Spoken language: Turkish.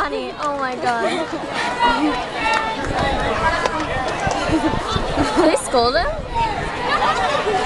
funny. Oh my god. Did they scold him?